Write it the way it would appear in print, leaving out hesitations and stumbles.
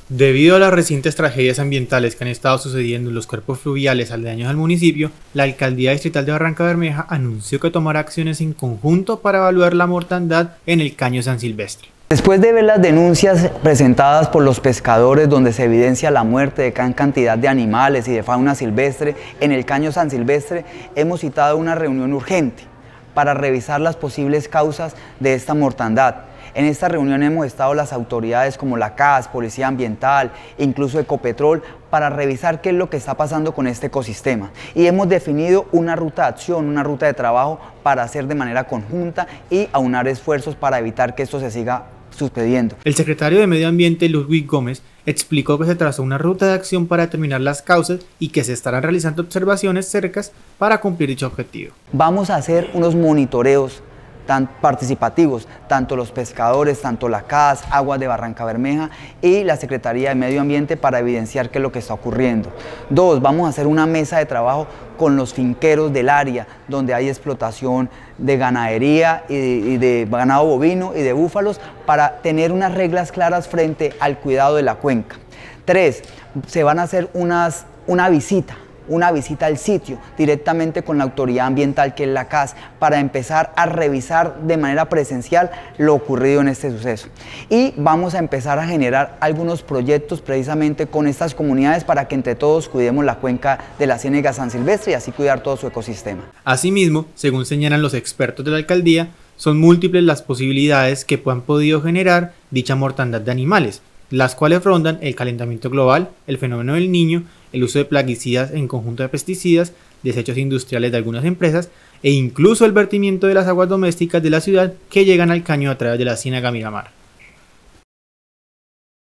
Debido a las recientes tragedias ambientales que han estado sucediendo en los cuerpos fluviales aledaños al municipio, la Alcaldía Distrital de Barrancabermeja anunció que tomará acciones en conjunto para evaluar la mortandad en el Caño San Silvestre. Después de ver las denuncias presentadas por los pescadores donde se evidencia la muerte de gran cantidad de animales y de fauna silvestre en el Caño San Silvestre, hemos citado una reunión urgente para revisar las posibles causas de esta mortandad. En esta reunión hemos estado las autoridades como la CAS, Policía Ambiental, incluso Ecopetrol, para revisar qué es lo que está pasando con este ecosistema. Y hemos definido una ruta de acción, una ruta de trabajo para hacer de manera conjunta y aunar esfuerzos para evitar que esto se siga sucediendo. El secretario de Medio Ambiente, Ludwig Gómez, explicó que se trazó una ruta de acción para determinar las causas y que se estarán realizando observaciones cercas para cumplir dicho objetivo. Vamos a hacer unos monitoreos tan participativos, tanto los pescadores, tanto la CAS, Aguas de Barrancabermeja y la Secretaría de Medio Ambiente para evidenciar qué es lo que está ocurriendo. Dos, vamos a hacer una mesa de trabajo con los finqueros del área, donde hay explotación de ganadería y de ganado bovino y de búfalos, para tener unas reglas claras frente al cuidado de la cuenca. Tres, se van a hacer una visita al sitio directamente con la autoridad ambiental, que es la CAS, para empezar a revisar de manera presencial lo ocurrido en este suceso. Y vamos a empezar a generar algunos proyectos precisamente con estas comunidades para que entre todos cuidemos la cuenca de la Ciénega San Silvestre y así cuidar todo su ecosistema. Asimismo, según señalan los expertos de la alcaldía, son múltiples las posibilidades que han podido generar dicha mortandad de animales, las cuales rondan el calentamiento global, el fenómeno del Niño, el uso de plaguicidas en conjunto de pesticidas, desechos industriales de algunas empresas e incluso el vertimiento de las aguas domésticas de la ciudad que llegan al caño a través de la Ciénaga Miramar.